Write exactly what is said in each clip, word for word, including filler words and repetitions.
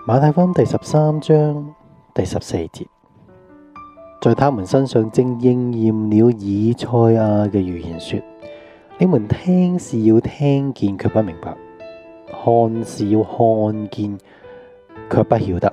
馬太福音第十三章第十四節，在他們身上正應驗了以賽亞嘅預言說：你們聽是要聽見，卻不明白；看是要看見，卻不曉得。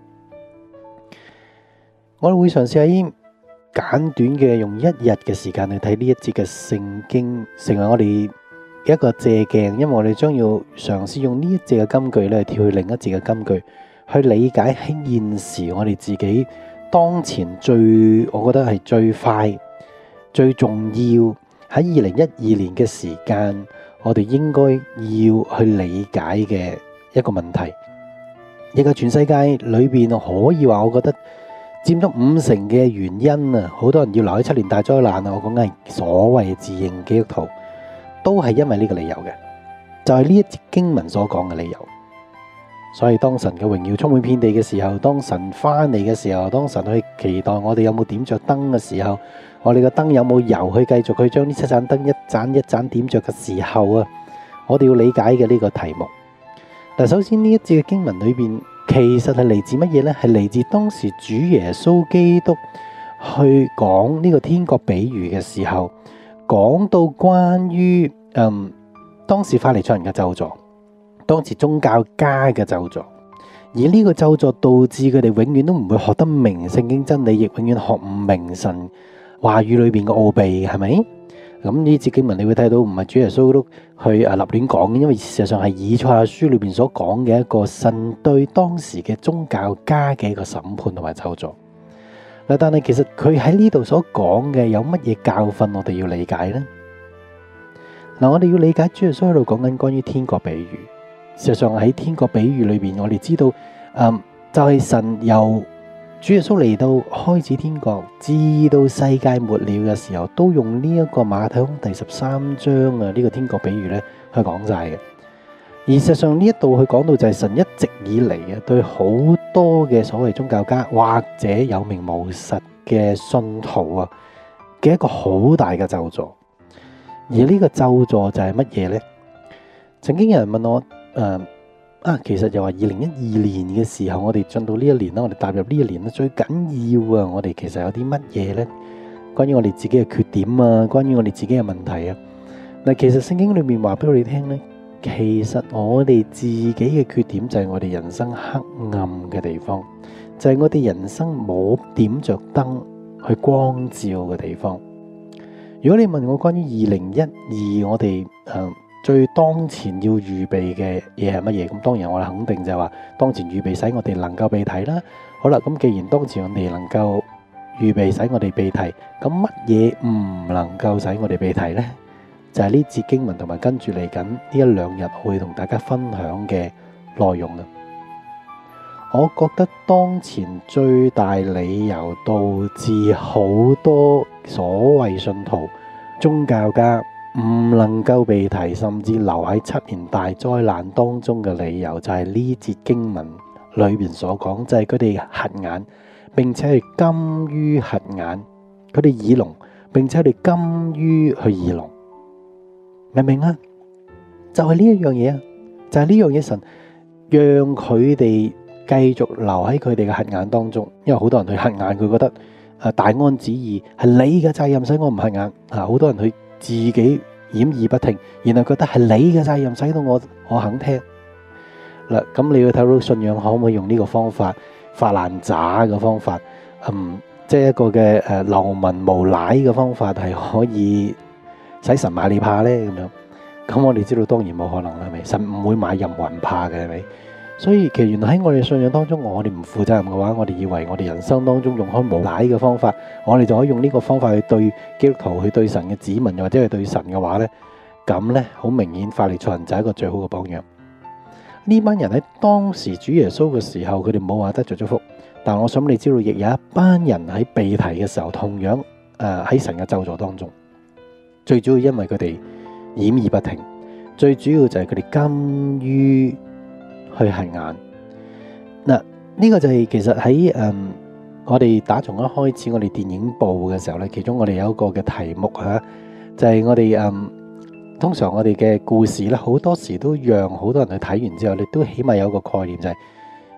我哋會嘗試喺簡短嘅用一日嘅時間去睇呢一節嘅聖經，成為我哋一個借鏡，因為我哋將要嘗試用呢一節嘅金句咧，跳去另一節嘅金句，去理解喺現時我哋自己當前最，我覺得係最快、最重要喺二零一二年嘅時間，我哋應該要去理解嘅一個問題。亦係全世界裏邊可以話，我覺得佔咗五成嘅原因啊，好多人要留喺七年大災難啊！我講緊係所謂自認基督徒，都係因為呢個理由嘅，就係呢一節經文所講嘅理由。所以當神嘅榮耀充滿遍地嘅時候，當神翻嚟嘅時候，當神去期待我哋有冇點着燈嘅時候，我哋嘅燈有冇油去繼續去將呢七盞燈一盞一盞點着嘅時候啊，我哋要理解嘅呢個題目。嗱，首先呢一節嘅經文裏邊，其實係嚟自乜嘢呢？係嚟自當時主耶穌基督去講呢個天國比喻嘅時候，講到關於嗯當時法利賽人嘅咒詛，當時宗教家嘅咒詛，而呢個咒詛導致佢哋永遠都唔會學得明聖經真理，亦永遠學唔明神話語裏邊嘅奧秘，係咪？咁呢節經文你會睇到唔係主耶穌都去誒立亂講嘅，因為事實上係以賽亞書裏邊所講嘅一個神對當時嘅宗教家嘅一個審判同埋咒詛。嗱，但係其實佢喺呢度所講嘅有乜嘢教訓我哋要理解呢？嗱，我哋要理解主耶穌喺度講緊關於天國比喻。事實上喺天國比喻裏邊，我哋知道，嗯，就係神由主耶穌嚟到開始天國，至到世界末了嘅時候，都用呢一個馬太福音第十三章啊呢個天國比喻咧去講晒嘅。而事實上呢一度去講到就係神一直以嚟啊對好多嘅所謂宗教家或者有名無實嘅信徒啊嘅一個好大嘅咒詛。而呢個咒詛就係乜嘢咧？曾經有人問我，誒、呃。啊，其實又話二零一二年嘅時候，我哋進到呢一年啦，我哋踏入呢一年咧，最緊要啊，我哋其實有啲乜嘢呢？關於我哋自己嘅缺點啊，關於我哋自己嘅問題啊。嗱，其實聖經裏面話俾我哋聽呢，其實我哋自己嘅缺點就係我哋人生黑暗嘅地方，就係我哋人生冇點着燈去光照嘅地方。如果你問我關於二零一二，我哋誒。呃最當前要預備嘅嘢係乜嘢？咁當然我哋肯定就係話，當前預備使我哋能夠被提啦。好啦，咁既然當前我哋能夠預備使我哋被提，咁乜嘢唔能夠使我哋被提呢？就係呢節經文同埋跟住嚟緊呢一兩日會同大家分享嘅內容啊！我覺得當前最大理由導致好多所謂信徒、宗教家唔能夠被提，甚至留喺七年大災難當中嘅理由，就係呢節經文裏邊所講，就係佢哋瞎眼，並且係甘於瞎眼；佢哋耳聾，並且佢哋甘於去耳聾。明唔明啊？就係呢一樣嘢啊！就係呢樣嘢，神讓佢哋繼續留喺佢哋嘅瞎眼當中，因為好多人去瞎眼，佢覺得誒大安旨意係你嘅責任，使我唔瞎眼啊！好多人去。自己掩耳不聽，然後覺得係你嘅責任使到我我肯聽嗱，咁你要睇到信仰可唔可以用呢個方法發爛渣嘅方法，嗯，即係一個嘅誒流民無賴嘅方法係可以使神買你怕咧咁樣？咁我哋知道當然冇可能啦，係咪？神唔會買任何人怕嘅，係咪？所以其實原來喺我哋信仰當中，我哋唔負責任嘅話，我哋以為我哋人生當中用開無賴嘅方法，我哋就可以用呢個方法去對基督徒、去對神嘅子民，又或者係對神嘅話咧，咁咧好明顯法利賽人就係一個最好嘅榜樣。呢班人喺當時主耶穌嘅時候，佢哋冇話得着祝福，但我想你知道，亦有一班人喺被提嘅時候，同樣誒喺神嘅咒詛當中。最主要因為佢哋掩耳不聽，最主要就係佢哋甘於去瞎眼。嗱，呢個就係其實喺誒、嗯、我哋打從一開始我哋電影部嘅時候咧，其中我哋有一個嘅題目嚇，就係、是、我哋誒、嗯、通常我哋嘅故事咧，好多時都讓好多人去睇完之後，你都起碼有個概念就係、是、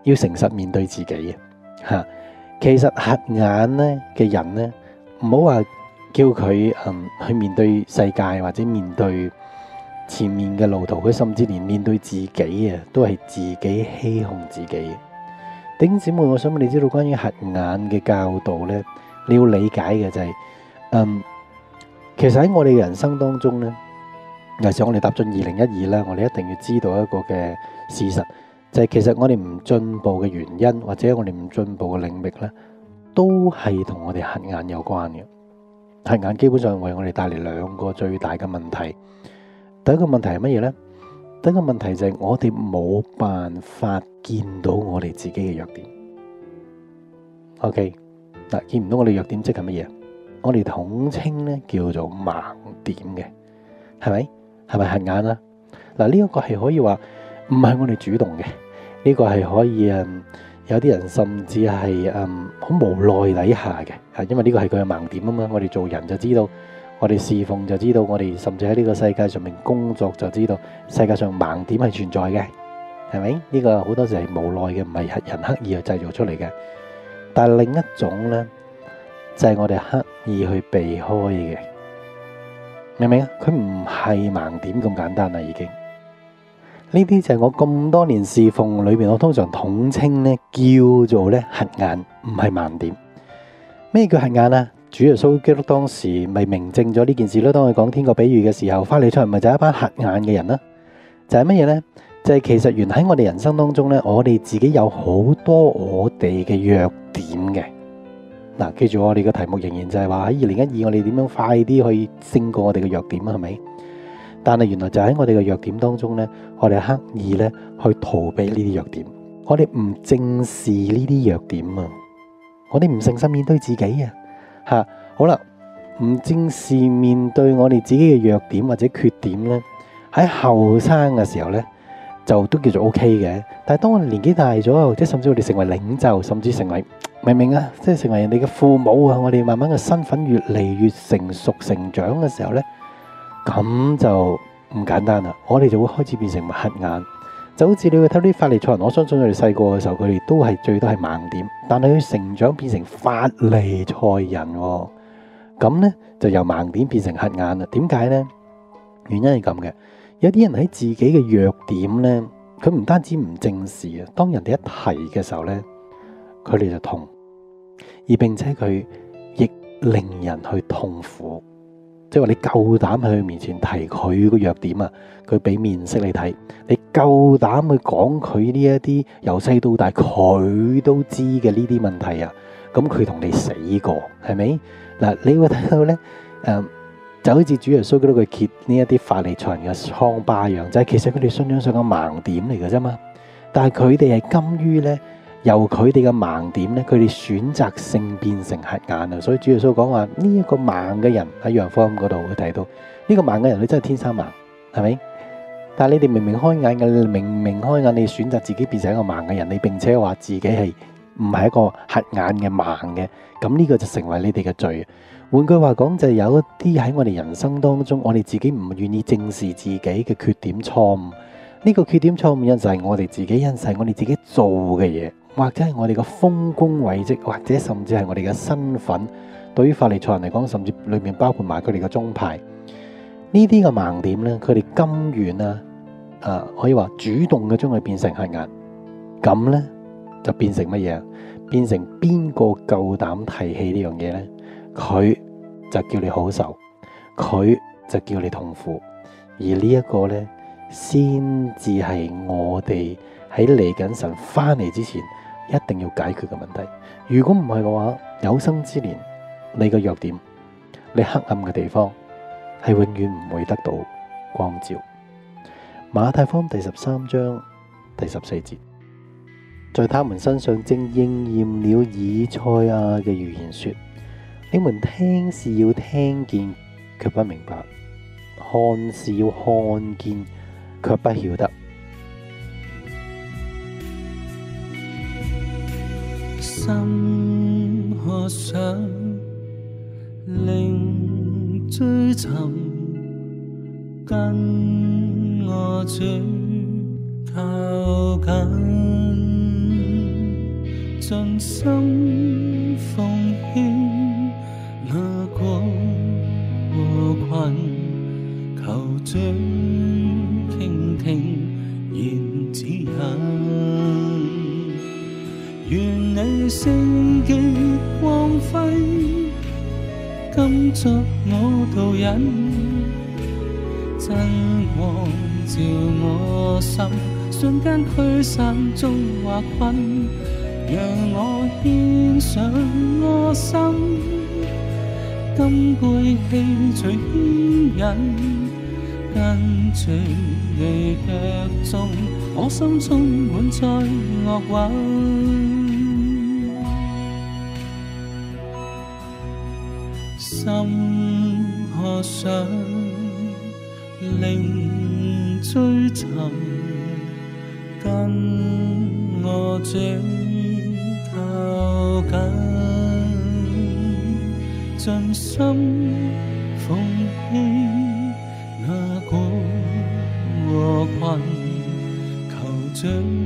要誠實面對自己嘅嚇。其實瞎眼咧嘅人咧，唔好話叫佢嗯去面對世界或者面對前面嘅路途，佢甚至連面對自己啊，都係自己欺哄自己。弟兄姊妹，我想問你知道關於瞎眼嘅教導咧，你要理解嘅就係、是，嗯，其實喺我哋嘅人生當中咧，尤其是我哋踏進二零一二啦，我哋一定要知道一個嘅事實，就係、是、其實我哋唔進步嘅原因，或者我哋唔進步嘅領域咧，都係同我哋瞎眼有關嘅。瞎眼基本上為我哋帶嚟兩個最大嘅問題。第一個問題係乜嘢咧？第一個問題就係我哋冇辦法見到我哋自己嘅弱點。OK， 嗱，見唔到我哋弱點即係乜嘢？我哋統稱咧叫做盲點嘅，係咪？係咪瞎眼啊？嗱，呢一個係可以話唔係我哋主動嘅，呢個係可以誒，有啲人甚至係誒好無奈底下嘅，係因為呢個係佢嘅盲點啊嘛。我哋做人就知道。我哋侍奉就知道，我哋甚至喺呢個世界上面工作就知道，世界上盲點係存在嘅，係咪？呢個好多時係無奈嘅，唔係人刻意去製造出嚟嘅。但係另一種呢，就係我哋刻意去避開嘅，明唔明啊？佢唔係盲點咁簡單啦，已經。呢啲就係我咁多年侍奉裏邊，我通常統稱呢叫做咧瞎眼，唔係盲點。咩叫瞎眼啊？主耶穌基督當時咪明證咗呢件事咯。當佢講天國比喻嘅時候，法利賽人咪就係一班瞎眼嘅人啦。就係乜嘢呢？就係、是、其實原喺我哋人生當中呢，我哋自己有好多我哋嘅弱點嘅。嗱，記住我哋嘅題目仍然就係話喺二零一二，我哋點樣快啲去勝過我哋嘅弱點啊？係咪？但係原來就喺我哋嘅弱點當中呢，我哋刻意呢去逃避呢啲弱點，我哋唔正視呢啲弱點啊，我哋唔誠實面對自己啊。吓，好啦，唔正視面對我哋自己嘅弱點或者缺點咧，喺後生嘅時候咧，就都叫做 O K 嘅。但係當我哋年紀大咗，或者甚至我哋成為領袖，甚至成為明唔明啊？即係成為人哋嘅父母啊，我哋慢慢嘅身份越嚟越成熟成長嘅時候咧，咁就唔簡單啦。我哋就會開始變成瞎眼。就好似你會睇啲法利賽人，我相信佢哋細個嘅時候，佢哋都係最多係盲點，但係佢成長變成法利賽人，咁呢就由盲點變成瞎眼啦。點解呢？原因係咁嘅，有啲人喺自己嘅弱點呢，佢唔單止唔正視啊，當人哋一提嘅時候呢，佢哋就痛，而並且佢亦令人去痛苦。即係話你夠膽喺佢面前提佢個弱點啊，佢俾面色你睇，你夠膽去講佢呢一啲由細到大佢都知嘅呢啲問題啊，咁佢同你死過係咪？嗱，你會睇到咧，誒、呃，就好似主耶穌嗰度佢揭呢一啲法利賽人嘅瘡疤樣，就係、是、其實佢哋信仰上嘅盲點嚟嘅啫嘛，但係佢哋係甘於咧。由佢哋嘅盲點咧，佢哋選擇性變成瞎眼啊！所以主耶穌講話呢一個盲嘅人喺約翰福音嗰度會睇到呢、這個盲嘅人，佢真係天生盲，係咪？但係你哋明明開眼嘅，明明開眼，你選擇自己變成一個盲嘅人，你並且話自己係唔係一個瞎眼嘅盲嘅，咁呢個就成為你哋嘅罪。換句話講，就係有一啲喺我哋人生當中，我哋自己唔願意正視自己嘅缺點錯誤。呢、這個缺點錯誤因就係我哋自己因係我哋自己做嘅嘢。或者係我哋嘅豐功偉績，或者甚至係我哋嘅身份，對於法利賽人嚟講，甚至裏面包括埋佢哋嘅宗派，呢啲嘅盲點咧，佢哋甘願啊，啊可以話主動嘅將佢變成瞎眼，咁咧就變成乜嘢？變成邊個夠膽提起呢樣嘢咧？佢就叫你好受，佢就叫你痛苦，而呢一個咧，先至係我哋喺嚟緊神翻嚟之前。一定要解決嘅問題。如果唔係嘅話，有生之年你嘅弱點，你黑暗嘅地方係永遠唔會得到光照。馬太福音第十三章第十四節，在他們身上正應驗了以賽亞嘅預言說：你們聽是要聽見，卻不明白；看是要看見，卻不曉得。 心渴想，靈追尋，跟我主靠近。 盡心奉獻那過和困，求主傾聽言指引。願你聖潔光輝，今作我導引，真光照我心，瞬間驅散眾惑困，讓我獻上我心，今背棄隨牽引，跟隨你腳蹤，我心充滿載樂韻。心渴想靈追尋，跟我主靠近，盡心奉獻那過和困，求主